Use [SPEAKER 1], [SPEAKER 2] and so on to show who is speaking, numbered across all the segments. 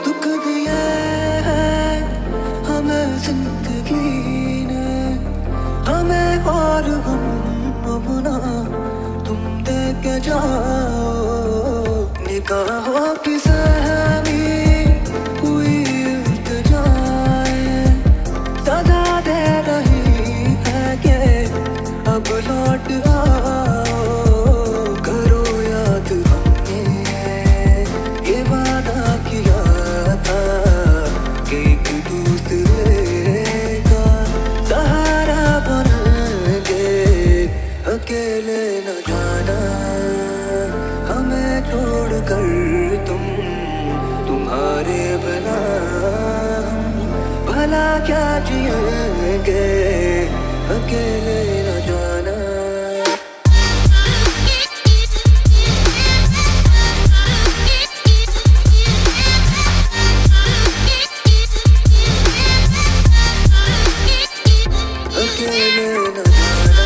[SPEAKER 1] दुख दिए हैं हमें जिंदगी ने, हमें और हम अपना तुम दे के जाओ। निगाहों की सहमी हुई इल्तिजाएं सदा दे रही है कि अब लौट आओ। करो याद हमने ये वादा किया था कि एक दूसरे का सहारा बनेंगे। अकेले न जाना हमें छोड़कर तुम, तुम्हारे बिना भला क्या जिएंगे। अकेले न जाना अकेले न जाना।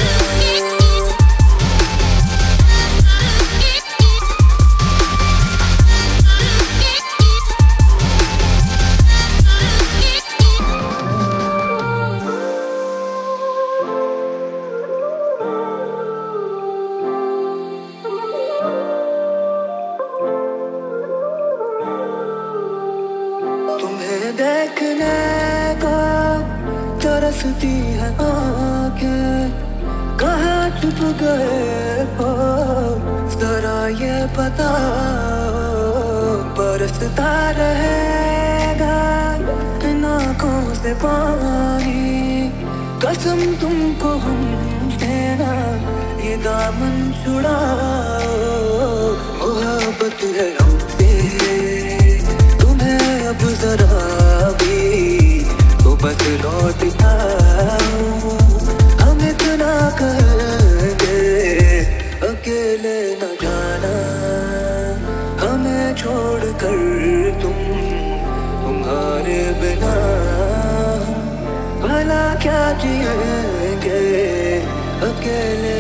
[SPEAKER 1] तुम्हें देखने को तरसती है आँखें, कहाँ छुप गए हो जरा ये बताओ। बरसता रहेगा इन आँखों से पानी, कसम तुमको हमसे ना ये दामन छुड़ाओ। मोहब्बत है हमसे तुम्हें अब जरा भी तो बस लौट आओ। हम इतना कहेंगे अकेले न जाना, हमें छोड़कर तुम, तुम्हारे बिना भला क्या जिएंगे। अकेले